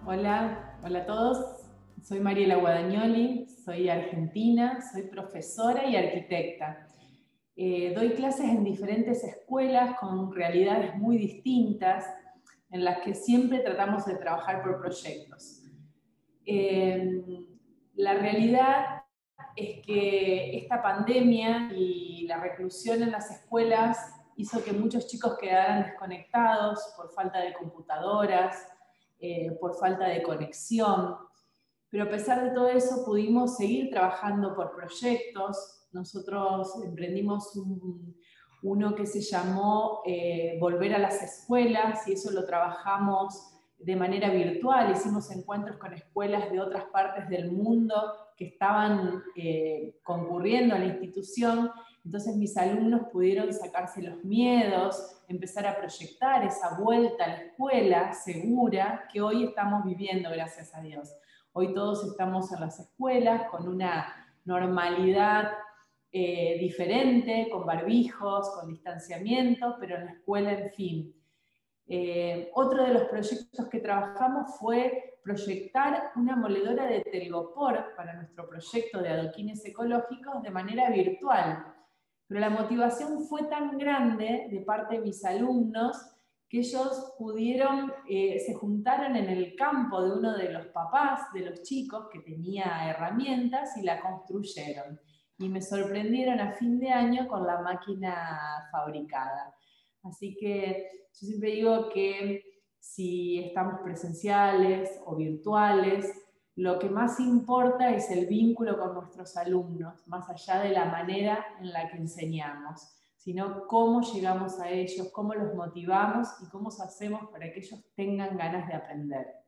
Hola a todos. Soy Mariela Guadagnoli, soy argentina, soy profesora y arquitecta. Doy clases en diferentes escuelas con realidades muy distintas, en las que siempre tratamos de trabajar por proyectos. Eh, la realidad es que esta pandemia y la reclusión en las escuelas hizo que muchos chicos quedaran desconectados por falta de computadoras, por falta de conexión. Pero a pesar de todo eso pudimos seguir trabajando por proyectos. Nosotros emprendimos uno que se llamó Volver a las Escuelas, y eso lo trabajamos de manera virtual. Hicimos encuentros con escuelas de otras partes del mundo que estaban concurriendo a la institución. Entonces mis alumnos pudieron sacarse los miedos, empezar a proyectar esa vuelta a la escuela segura que hoy estamos viviendo, gracias a Dios. Hoy todos estamos en las escuelas con una normalidad diferente, con barbijos, con distanciamiento, pero en la escuela, en fin. Otro de los proyectos que trabajamos fue proyectar una moledora de telgopor para nuestro proyecto de adoquines ecológicos de manera virtual. Pero la motivación fue tan grande de parte de mis alumnos que ellos pudieron, se juntaron en el campo de uno de los papás de los chicos que tenía herramientas y la construyeron. Y me sorprendieron a fin de año con la máquina fabricada. Así que yo siempre digo que si estamos presenciales o virtuales, lo que más importa es el vínculo con nuestros alumnos, más allá de la manera en la que enseñamos, sino cómo llegamos a ellos, cómo los motivamos y cómo hacemos para que ellos tengan ganas de aprender.